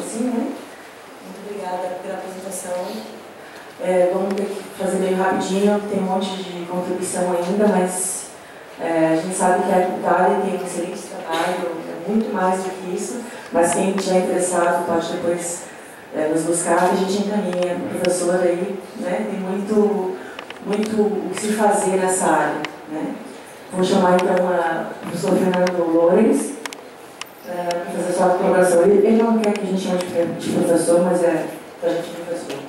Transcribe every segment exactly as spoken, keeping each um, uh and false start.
assim, né? Muito obrigada pela apresentação. É, vamos ter que fazer meio rapidinho, tem um monte de contribuição ainda, mas é, a gente sabe que a Itália tem um excelente trabalho, é muito mais do que isso, mas quem estiver interessado pode depois é, nos buscar, a gente encaminha. O professor aí, né, tem muito, muito o que se fazer nessa área, né? Vou chamar então o professor Fernando Loures para fazer sua colaboração. Ele, ele não quer que a gente chame de, de professor, mas é para a gente professor.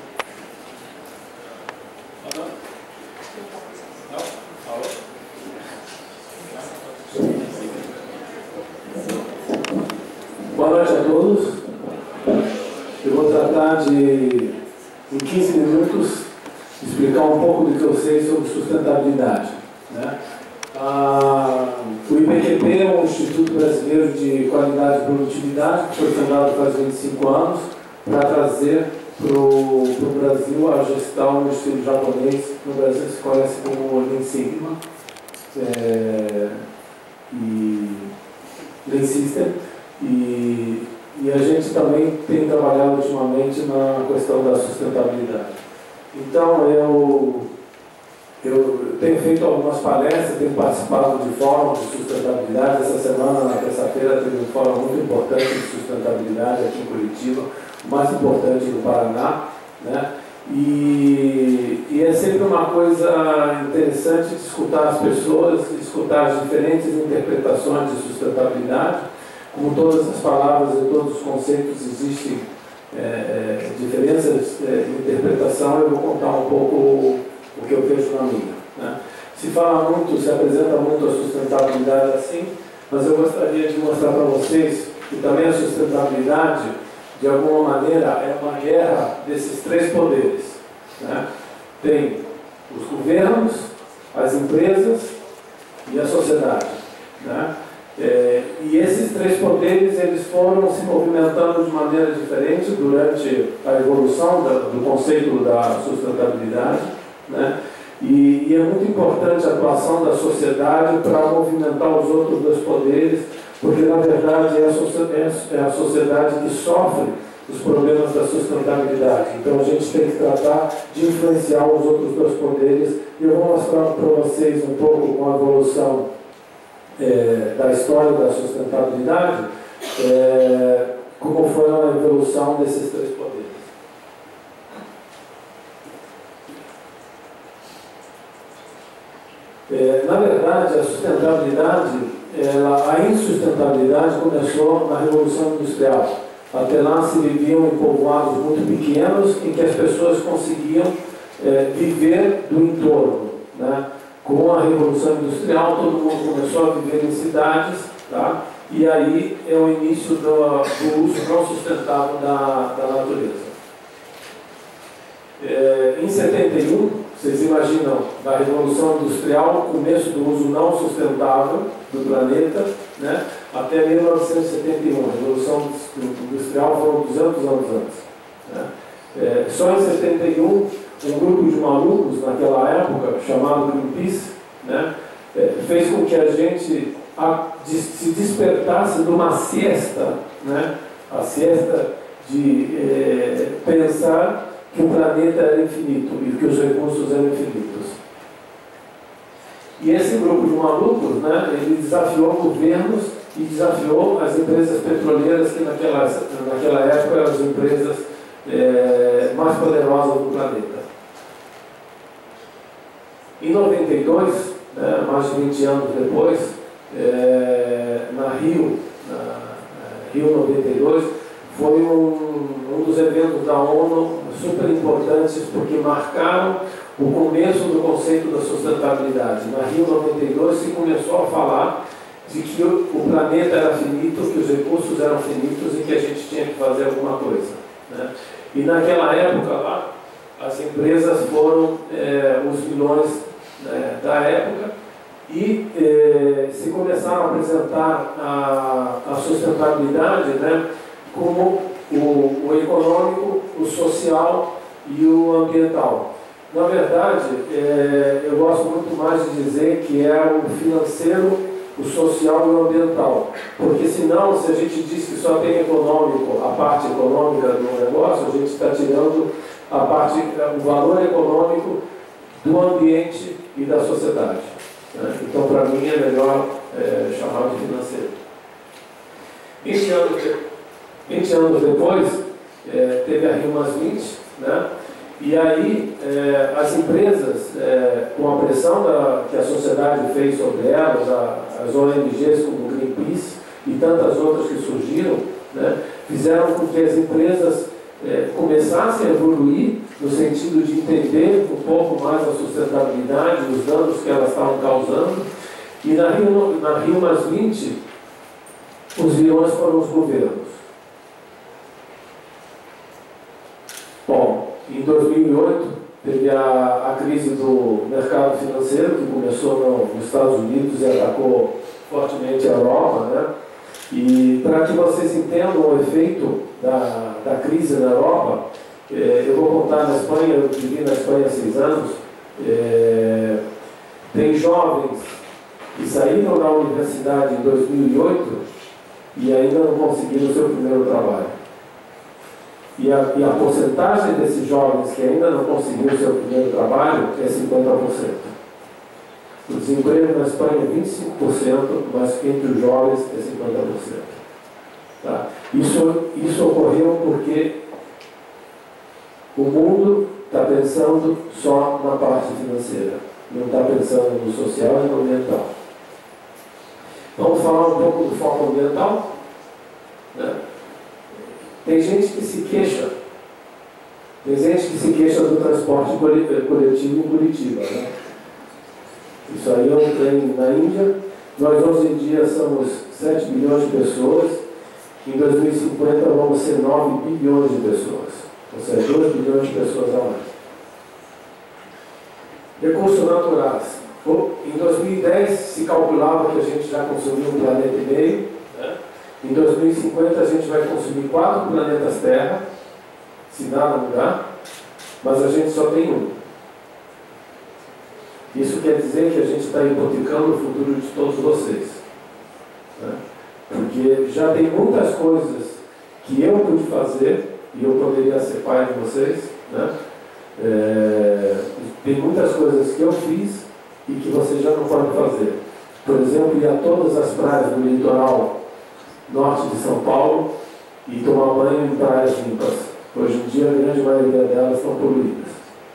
Boa noite a todos. Eu vou tratar de, em quinze minutos, explicar um pouco do que eu sei sobre sustentabilidade, né? Ah, o I P Q P é um Instituto Brasileiro de Qualidade e Produtividade, que foi fundado faz vinte e cinco anos, para trazer para o Brasil a gestão no estilo japonês. No Brasil se conhece como Lean Sigma é, e Lean System. E, e a gente também tem trabalhado ultimamente na questão da sustentabilidade. Então, eu, eu tenho feito algumas palestras, tenho participado de fóruns de sustentabilidade. Essa semana, na terça-feira, teve um fórum muito importante de sustentabilidade aqui em Curitiba, o mais importante do Paraná, né? E, e é sempre uma coisa interessante de escutar as pessoas, de escutar as diferentes interpretações de sustentabilidade. Como todas as palavras e todos os conceitos existem é, é, diferenças é, de interpretação, eu vou contar um pouco o, o que eu vejo na minha, né? Se fala muito, se apresenta muito a sustentabilidade assim, mas eu gostaria de mostrar para vocês que também a sustentabilidade, de alguma maneira, é uma guerra desses três poderes, né? Tem os governos, as empresas e a sociedade, né? É, e esses três poderes eles foram se movimentando de maneira diferente durante a evolução da, do conceito da sustentabilidade, né? E, e é muito importante a atuação da sociedade para movimentar os outros dois poderes, porque na verdade é a, é a sociedade que sofre os problemas da sustentabilidade. Então a gente tem que tratar de influenciar os outros dois poderes, e eu vou mostrar para vocês um pouco com a evolução É, da história da sustentabilidade, é, como foi a evolução desses três poderes. É, na verdade, a sustentabilidade, ela, a insustentabilidade começou na Revolução Industrial. Até lá se viviam em povoados muito pequenos, em que as pessoas conseguiam é, viver do entorno, né? Com a Revolução Industrial, todo mundo começou a viver em cidades, tá? E aí é o início do, do uso não sustentável da, da natureza. É, em setenta e um, vocês imaginam, da Revolução Industrial, o começo do uso não sustentável do planeta, né? Até mil novecentos e setenta e um, a Revolução Industrial foram duzentos anos antes, né? É, só em setenta e um, um grupo de malucos, naquela época, chamado Greenpeace, né, é, fez com que a gente a, de, se despertasse de uma siesta, né, a siesta de é, pensar que o planeta era infinito e que os recursos eram infinitos. E esse grupo de malucos, né, ele desafiou governos e desafiou as empresas petroleiras, que naquela, naquela época eram as empresas é, mais poderosas do planeta. Em noventa e dois, né, mais de vinte anos depois, é, na Rio, na Rio noventa e dois, foi um, um dos eventos da ONU super importantes, porque marcaram o começo do conceito da sustentabilidade. Na Rio noventa e dois se começou a falar de que o, o planeta era finito, que os recursos eram finitos e que a gente tinha que fazer alguma coisa, né? E naquela época lá, as empresas foram é, os vilões né, da época, e eh, se começaram a apresentar a, a sustentabilidade, né, como o, o econômico, o social e o ambiental. Na verdade, eh, eu gosto muito mais de dizer que é o financeiro, o social e o ambiental. Porque senão, se a gente diz que só tem econômico, a parte econômica do negócio, a gente está tirando a parte, o valor econômico do ambiente e da sociedade. Né? Então, para mim, é melhor é, chamar de financeiro. vinte anos, vinte anos depois, é, teve a Rio mais vinte, né? E aí é, as empresas, é, com a pressão da, que a sociedade fez sobre elas, a, as O N Gs como o Greenpeace e tantas outras que surgiram, né, fizeram com que as empresas é, começassem a evoluir no sentido de entender um pouco mais a sustentabilidade, os danos que elas estavam causando. E na Rio, na Rio mais vinte, os vilões foram os governos. Bom, em dois mil e oito, teve a, a crise do mercado financeiro, que começou no, nos Estados Unidos e atacou fortemente a Europa, né? E para que vocês entendam o efeito da, da crise na Europa, eh, eu vou contar na Espanha, eu vivi na Espanha há seis anos, eh, tem jovens que saíram da universidade em dois mil e oito e ainda não conseguiram o seu primeiro trabalho. E a, e a porcentagem desses jovens que ainda não conseguiram o seu primeiro trabalho é cinquenta por cento. O desemprego na Espanha é vinte e cinco por cento, mas entre os jovens é cinquenta por cento. Tá? Isso, isso ocorreu porque o mundo está pensando só na parte financeira, não está pensando no social e no ambiental. Vamos falar um pouco do foco ambiental? Né? Tem gente que se queixa, tem gente que se queixa do transporte coletivo em Curitiba, né? Isso aí é um trem na Índia. Nós hoje em dia somos sete bilhões de pessoas, em dois mil e cinquenta vamos ser nove bilhões de pessoas, ou seja, dois bilhões de pessoas a mais. Recursos naturais. Em dois mil e dez se calculava que a gente já consumiu um planeta e meio, né? Em dois mil e cinquenta a gente vai consumir quatro planetas Terra, se nada mudar, mas a gente só tem um. Isso quer dizer que a gente está hipotecando o futuro de todos vocês. Né? Porque já tem muitas coisas que eu pude fazer, e eu poderia ser pai de vocês, né? É, tem muitas coisas que eu fiz e que vocês já não podem fazer. Por exemplo, ir a todas as praias do litoral norte de São Paulo e tomar banho em praias limpas. Hoje em dia, a grande maioria delas estão poluídas.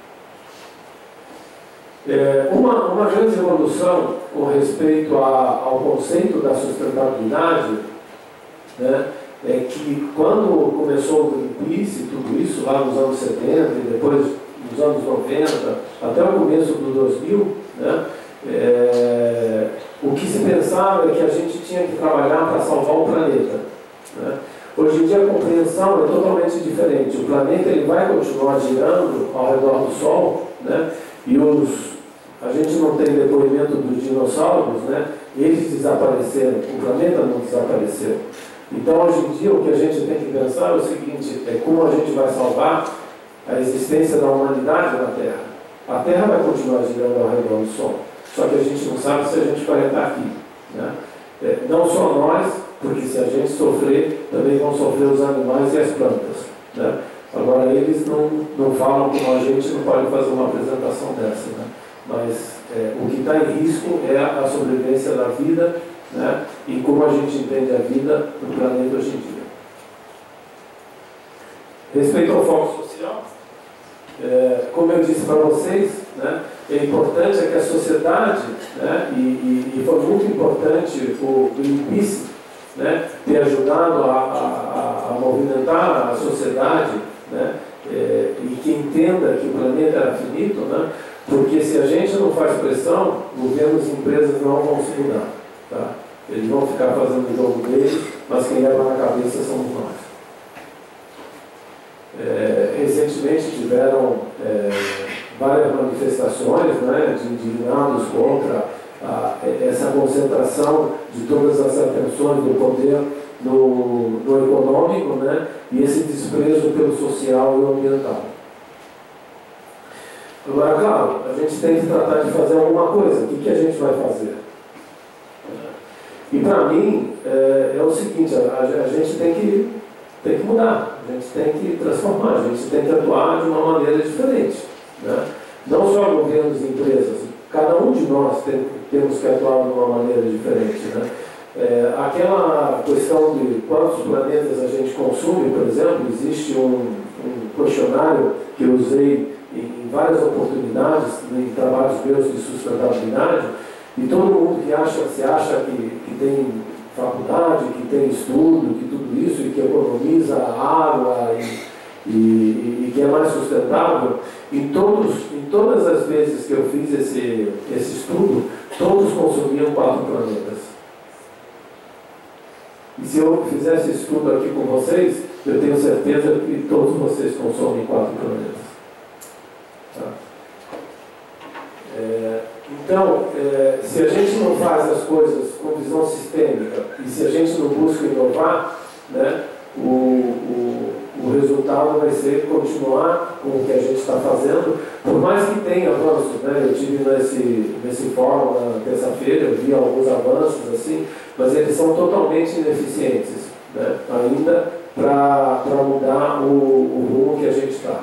É, uma, uma grande evolução com respeito a, ao conceito da sustentabilidade, né, é que quando começou o Greenpeace e tudo isso, lá nos anos setenta e depois nos anos noventa, até o começo do dois mil, né, é, o que se pensava é que a gente tinha que trabalhar para salvar o planeta. Né? Hoje em dia a compreensão é totalmente diferente. O planeta ele vai continuar girando ao redor do Sol, né? E os, a gente não tem depoimento dos dinossauros, né? Eles desapareceram, o planeta não desapareceu. Então hoje em dia o que a gente tem que pensar é o seguinte, é como a gente vai salvar a existência da humanidade na Terra. A Terra vai continuar girando ao redor do Sol. Só que a gente não sabe se a gente vai estar aqui. Né? É, não só nós, porque se a gente sofrer, também vão sofrer os animais e as plantas. Né? Agora, eles não, não falam como a gente, não pode fazer uma apresentação dessa. Né? Mas é, o que está em risco é a sobrevivência da vida, né? E como a gente entende a vida no planeta hoje em dia. Respeito ao foco social, é, como eu disse para vocês, né, é importante é que a sociedade, né, e, e, e foi muito importante o Greenpeace, né, ter ajudado a, a, a movimentar a sociedade, né, é, e que entenda que o planeta era finito, né, porque se a gente não faz pressão, governos e empresas não vão se mudar. Tá? Eles vão ficar fazendo o jogo deles, mas quem leva na cabeça somos nós. É, recentemente tiveram é, várias manifestações, né, de indignados contra a, essa concentração de todas as atenções do poder no, no econômico, né, e esse desprezo pelo social e o ambiental. Agora, claro, a gente tem que tratar de fazer alguma coisa. O que, que a gente vai fazer? E para mim é, é o seguinte, a, a gente tem que, tem que mudar, a gente tem que transformar, a gente tem que atuar de uma maneira diferente, né? Não só governos e empresas, cada um de nós tem, temos que atuar de uma maneira diferente, né? É, aquela questão de quantos planetas a gente consome, por exemplo, existe um, um questionário que eu usei em, em várias oportunidades, em trabalhos meus de sustentabilidade, e todo mundo que acha, se acha que, que tem faculdade, que tem estudo, que tudo isso, e que economiza água e, e, e que é mais sustentável, em, todos, em todas as vezes que eu fiz esse, esse estudo, todos consumiam quatro planetas. E se eu fizesse esse estudo aqui com vocês, eu tenho certeza que todos vocês consomem quatro planetas. Tá? É, então, é, se a gente não faz as coisas com visão sistêmica e se a gente não busca inovar, né, o, o, o resultado vai ser continuar com o que a gente está fazendo, por mais que tenha avanços, né? Eu tive nesse, nesse fórum na terça-feira, eu vi alguns avanços assim, mas eles são totalmente ineficientes, né? Ainda para mudar o, o rumo que a gente está.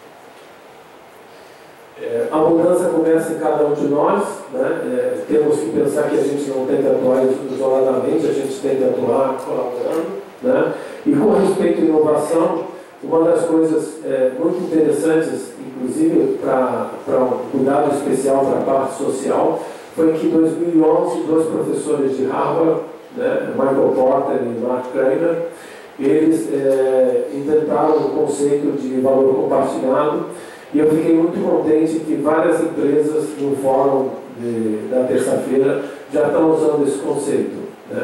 É, a mudança começa em cada um de nós, né? É, temos que pensar que a gente não tem que atuar isoladamente, a gente tem que atuar colaborando, né? E com respeito à inovação, uma das coisas é, muito interessantes, inclusive para um cuidado especial para a parte social, foi que em dois mil e onze, dois professores de Harvard, né, Michael Porter e Mark Kramer, eles é, inventaram o conceito de valor compartilhado, e eu fiquei muito contente que várias empresas no fórum de, da terça-feira já estão usando esse conceito, né?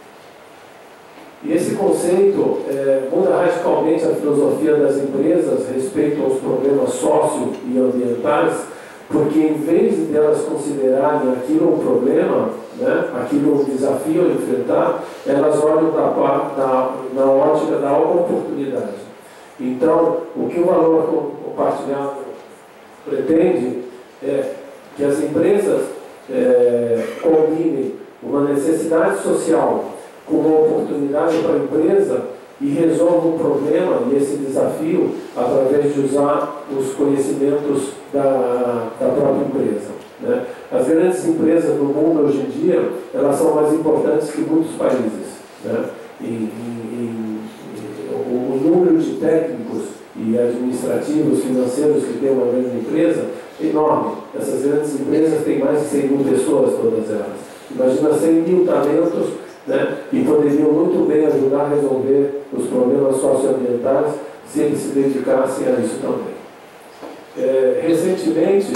E esse conceito é, muda radicalmente a filosofia das empresas respeito aos problemas sócio e ambientais, porque em vez de elas considerarem aquilo um problema, né, aquilo um desafio a enfrentar, elas olham na, na ótica da oportunidade. Então, o que o valor compartilhado pretende é que as empresas é, combinem uma necessidade social com uma oportunidade para a empresa e resolva um problema e esse desafio através de usar os conhecimentos da, da própria empresa, né? As grandes empresas do mundo hoje em dia, elas são mais importantes que muitos países, né? E, e, e, o, o número de técnicos e administrativos, financeiros que tem uma grande empresa é enorme. Essas grandes empresas têm mais de cem mil pessoas, todas elas. Imagina cem mil talentos, né, e poderiam muito bem ajudar a resolver os problemas socioambientais se eles se dedicassem a isso também. É, recentemente,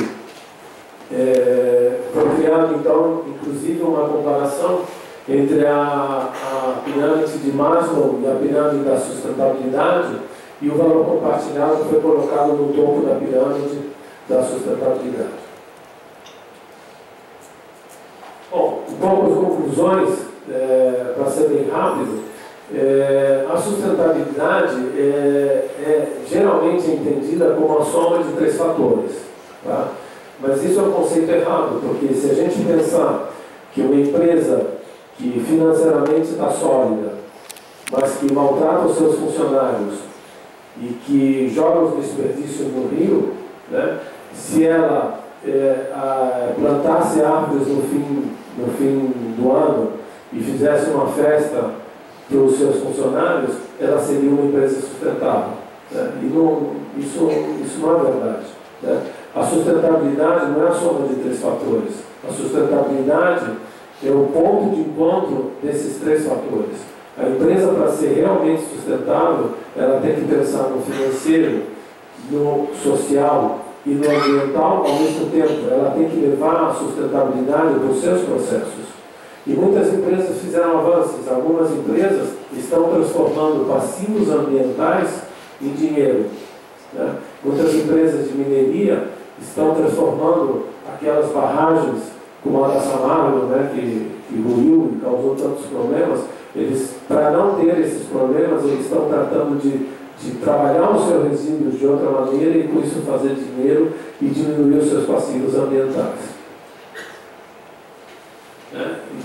é, foi criado, então, inclusive, uma comparação entre a, a pirâmide de Maslow e a pirâmide da sustentabilidade, e o valor compartilhado foi colocado no topo da pirâmide da sustentabilidade. Bom, poucas conclusões. É, para ser bem rápido, é, a sustentabilidade é, é geralmente entendida como a soma de três fatores, tá? Mas isso é um conceito errado, porque se a gente pensar que uma empresa que financeiramente está sólida, mas que maltrata os seus funcionários e que joga os desperdícios no rio, né, se ela é, a, plantasse árvores no fim, no fim do ano e fizesse uma festa para os seus funcionários, ela seria uma empresa sustentável, né? E não, isso, isso não é verdade, né? A sustentabilidade não é a soma de três fatores. A sustentabilidade é o ponto de encontro desses três fatores. A empresa, para ser realmente sustentável, ela tem que pensar no financeiro, no social e no ambiental ao mesmo tempo. Ela tem que levar a sustentabilidade para os seus processos. E muitas empresas fizeram avanços. Algumas empresas estão transformando passivos ambientais em dinheiro, né? Muitas empresas de mineria estão transformando aquelas barragens, como a da Samargo, né, que, que ruiu e causou tantos problemas. Eles, para não ter esses problemas, eles estão tratando de, de trabalhar os seus resíduos de outra maneira e com isso fazer dinheiro e diminuir os seus passivos ambientais. Né?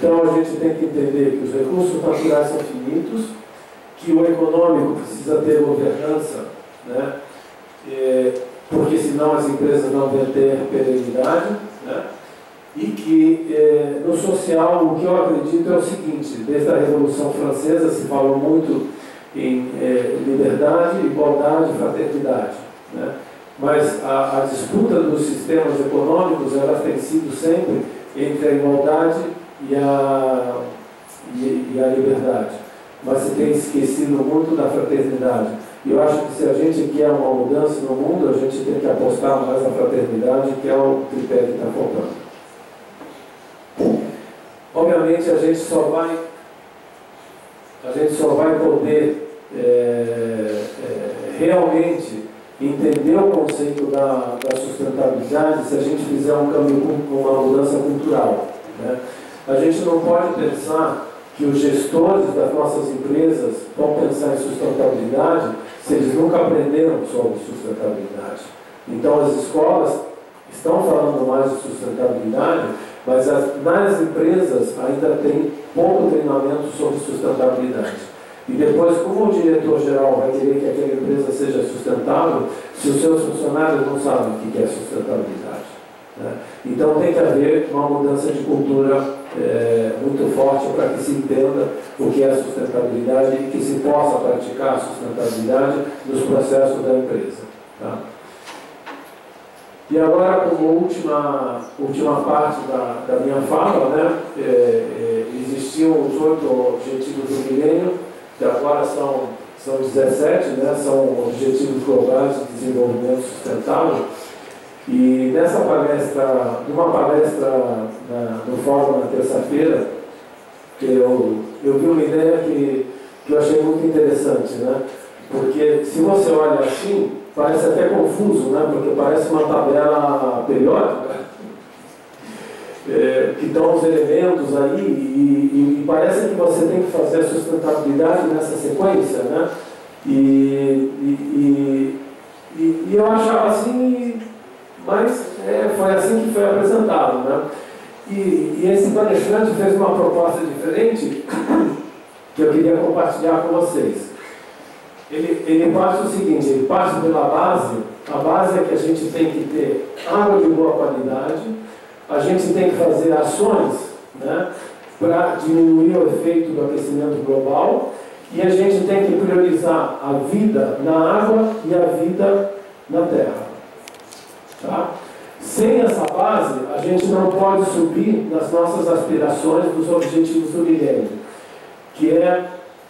Então a gente tem que entender que os recursos naturais são finitos, que o econômico precisa ter governança, né? É, porque senão as empresas não vão ter perenidade, né? E que é, no social o que eu acredito é o seguinte: desde a Revolução Francesa se falou muito em é, liberdade, igualdade e fraternidade, né? Mas a, a disputa dos sistemas econômicos ela tem sido sempre entre a igualdade e a, e, e a liberdade. Mas se tem esquecido muito da fraternidade. E eu acho que se a gente quer uma mudança no mundo, a gente tem que apostar mais na fraternidade, que é o tripé que está faltando. Obviamente a gente só vai, a gente só vai poder é, é, realmente entender o conceito da, da sustentabilidade se a gente fizer um câmbio, uma mudança cultural, né? A gente não pode pensar que os gestores das nossas empresas vão pensar em sustentabilidade se eles nunca aprenderam sobre sustentabilidade. Então as escolas estão falando mais de sustentabilidade, mas as, nas empresas ainda tem pouco treinamento sobre sustentabilidade. E depois, como o diretor-geral vai querer que aquela empresa seja sustentável, se os seus funcionários não sabem o que é sustentabilidade, né? Então tem que haver uma mudança de cultura é, muito forte para que se entenda o que é sustentabilidade e que se possa praticar a sustentabilidade nos processos da empresa, tá? E agora, como última, última parte da, da minha fala, né, é, é, existiam os oito objetivos do milênio, que agora são, são dezessete, né, são objetivos globais de desenvolvimento sustentável. E nessa palestra, numa palestra na, no fórum na terça-feira, eu, eu vi uma ideia que, que eu achei muito interessante, né? Porque se você olha assim, parece até confuso, né? Porque parece uma tabela periódica, é, que estão os elementos aí, e, e, e parece que você tem que fazer a sustentabilidade nessa sequência, né? E, e, e, e eu achava assim, mas é, foi assim que foi apresentado, né? E, e esse palestrante fez uma proposta diferente que eu queria compartilhar com vocês. Ele, ele parte o seguinte, ele parte pela base, a base é que a gente tem que ter água de boa qualidade, a gente tem que fazer ações, né, para diminuir o efeito do aquecimento global, e a gente tem que priorizar a vida na água e a vida na terra. Tá? Sem essa base, a gente não pode subir nas nossas aspirações dos objetivos do milênio, que é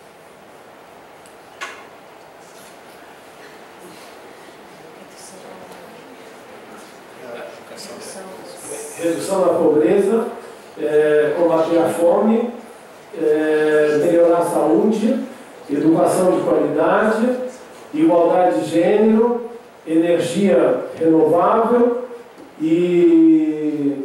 redução da pobreza, é, combater a fome, é, melhorar a saúde, educação de qualidade, igualdade de gênero, energia renovável e...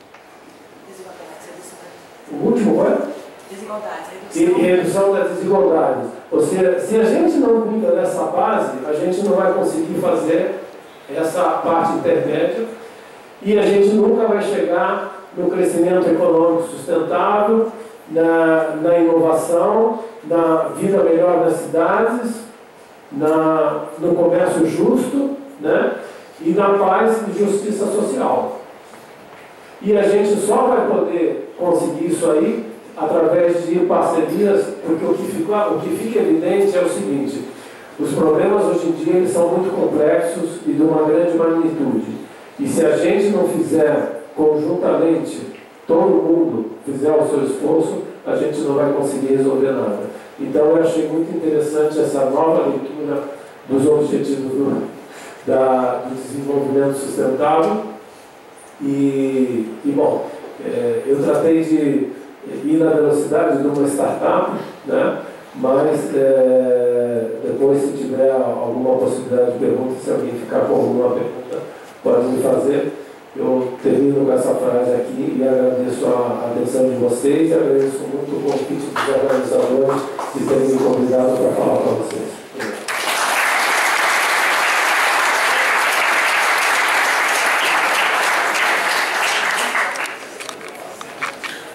O último é? Desigualdade. E redução das desigualdades. Ou seja, se a gente não cuida dessa base, a gente não vai conseguir fazer essa parte intermédia, e a gente nunca vai chegar no crescimento econômico sustentável, na, na inovação, na vida melhor nas cidades, na, no comércio justo, né, e na paz e justiça social. E a gente só vai poder conseguir isso aí através de parcerias, porque o que fica, o que fica evidente é o seguinte: os problemas hoje em dia eles são muito complexos e de uma grande magnitude. E se a gente não fizer conjuntamente, todo mundo fizer o seu esforço, a gente não vai conseguir resolver nada. Então eu achei muito interessante essa nova leitura dos objetivos do, da, do desenvolvimento sustentável. E, e bom, é, eu tratei de ir na velocidade de uma startup, né? Mas é, depois, se tiver alguma possibilidade de pergunta, se alguém ficar com alguma pergunta, pode me fazer. Eu termino com essa frase aqui e agradeço a atenção de vocês e agradeço muito o convite dos organizadores de terem me convidado para falar para vocês.